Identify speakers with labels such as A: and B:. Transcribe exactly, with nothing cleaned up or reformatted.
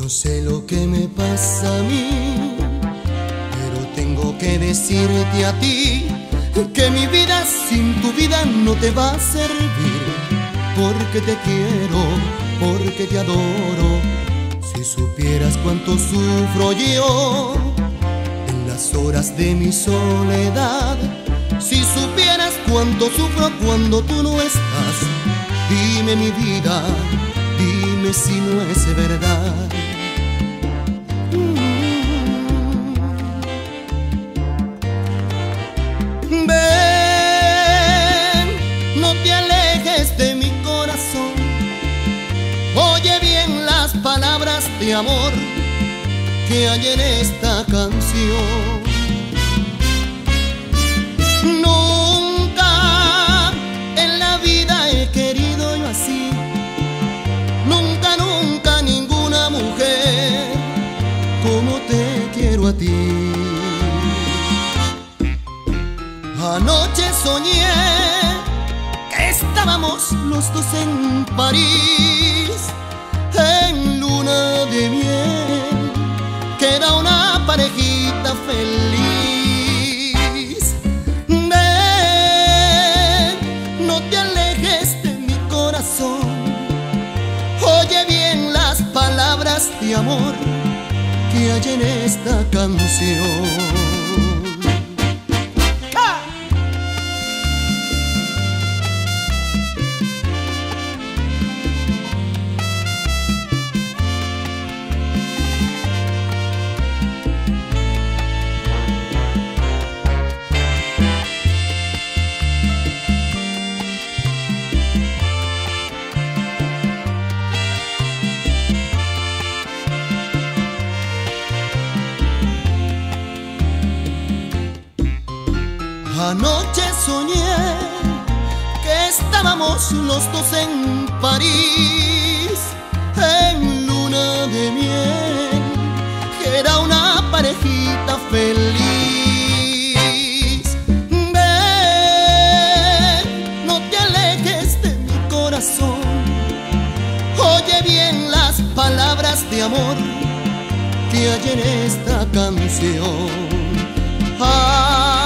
A: sé lo que me pasa a mí, pero tengo que decirte a ti que mi vida sin tu vida no te va a servir. Porque te quiero, porque te adoro. Si supieras cuánto sufro yo en las horas de mi soledad, si supieras cuánto sufro cuando tú no estás, dime mi vida, dime si no es verdad. Ven, no te alejes de mi corazón. Oye bien las palabras de amor que hay en esta canción. Nunca en la vida he querido yo así. Nunca, nunca ninguna mujer como te quiero a ti. Anoche soñé que estábamos los dos en París, en luna de miel, que era una parejita feliz. Ven, no te alejes de mi corazón. Oye bien las palabras de amor que hay en esta canción. Anoche soñé que estábamos los dos en París, en luna de miel, que era una parejita feliz. Ven, no te alejes de mi corazón. Oye bien las palabras de amor que hay en esta canción. Ah,